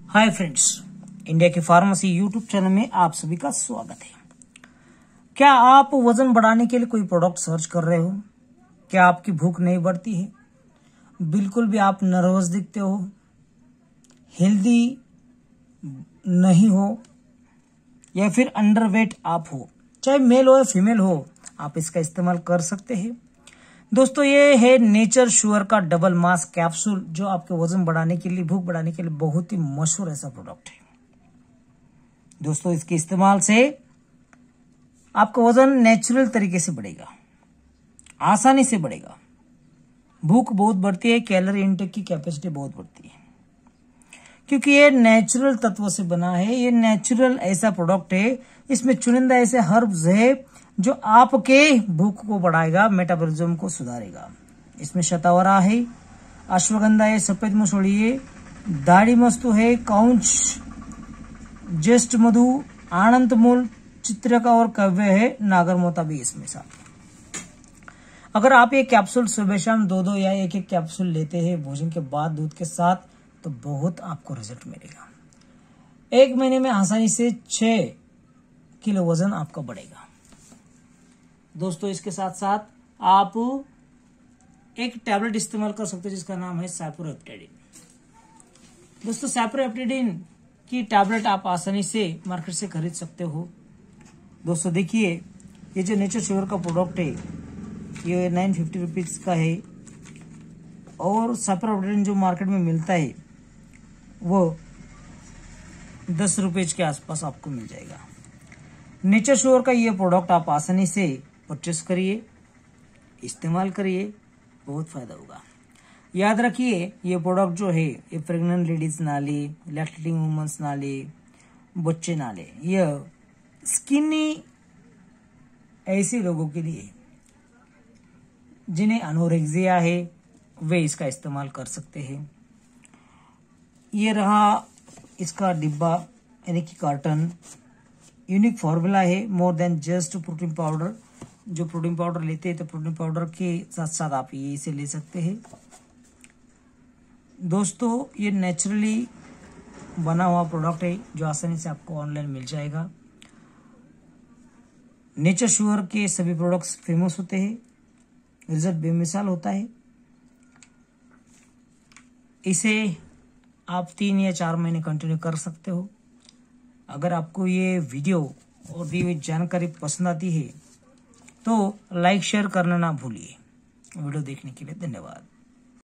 हाय friends, India की pharmacy YouTube channel में आप सभी का स्वागत है। क्या आप वजन बढ़ाने के लिए कोई प्रोडक्ट सर्च कर रहे हो? क्या आपकी भूख नहीं बढ़ती है? बिल्कुल भी आप नर्वस दिखते हो, हेल्दी नहीं हो, या फिर अंडरवेट आप हो, चाहे मेल हो या फीमेल हो, आप इसका इस्तेमाल कर सकते हैं। दोस्तों, ये है नेचर श्योर का डबल मास कैप्सूल, जो आपके वजन बढ़ाने के लिए, भूख बढ़ाने के लिए बहुत ही मशहूर ऐसा प्रोडक्ट है। दोस्तों, इसके इस्तेमाल से आपका वजन नेचुरल तरीके से बढ़ेगा, आसानी से बढ़ेगा। भूख बहुत बढ़ती है, कैलोरी इनटेक की कैपेसिटी बहुत बढ़ती है, क्योंकि ये नेचुरल तत्वों से बना है। ये नेचुरल ऐसा प्रोडक्ट है, इसमें चुनिंदा ऐसे हर्ब्स है जो आपके भूख को बढ़ाएगा, मेटाबॉलिज्म को सुधारेगा। इसमें शतावरा है, अश्वगंधा है, सफेद मसूड़ी है, दाढ़ी मस्तु है, काउंच, ज्येष्ठ मधु, आनंद मूल, चित्रका और कव्य है, नागरमोता भी इसमें साथ। अगर आप ये कैप्सूल सुबह शाम दो या एक कैप्सूल लेते हैं भोजन के बाद दूध के साथ, तो बहुत आपको रिजल्ट मिलेगा। 1 महीने में आसानी से 6 किलो वजन आपका बढ़ेगा। दोस्तों, इसके साथ साथ आप एक टैबलेट इस्तेमाल कर सकते हैं जिसका नाम है सैप्रोहेप्टेडिन। दोस्तों, सैप्रोहेप्टेडिन की टैबलेट आप आसानी से मार्केट से खरीद सकते हो। दोस्तों देखिए, ये जो नेचर श्योर का प्रोडक्ट है, ये 950 रुपीज का है, और सैप्रोहेप्टेडिन जो मार्केट में मिलता है वो 10 रुपये के आसपास आपको मिल जाएगा। नेचर श्योर का ये प्रोडक्ट आप आसानी से परचेस करिए, इस्तेमाल करिए, बहुत फायदा होगा। याद रखिए, ये प्रोडक्ट जो है ये प्रेग्नेंट लेडीज ना ले, लैक्टेटिंग वुमेन्स ना ले, बच्चे ना ले। यह स्किनी ऐसे लोगों के लिए जिन्हें एनोरेक्सिया है, वे इसका इस्तेमाल कर सकते हैं। ये रहा इसका डिब्बा यानी कि कार्टन। यूनिक फॉर्मूला है, more than just protein powder. जो प्रोटीन पाउडर लेते हैं तो प्रोटीन पाउडर के साथ साथ आप ये इसे ले सकते हैं। दोस्तों, ये नेचुरली बना हुआ प्रोडक्ट है जो आसानी से आपको ऑनलाइन मिल जाएगा। नेचर श्योर के सभी प्रोडक्ट्स फेमस होते हैं, रिजल्ट बेमिसाल होता है। इसे आप 3 या 4 महीने कंटिन्यू कर सकते हो। अगर आपको ये वीडियो और दी हुई जानकारी पसंद आती है तो लाइक शेयर करना ना भूलिए। वीडियो देखने के लिए धन्यवाद।